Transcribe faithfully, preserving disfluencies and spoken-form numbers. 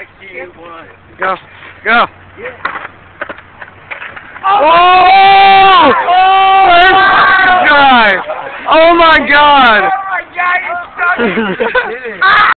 two, one. Go. Go. Yeah. Oh! Oh! First try! Oh my god! Oh my god, it's so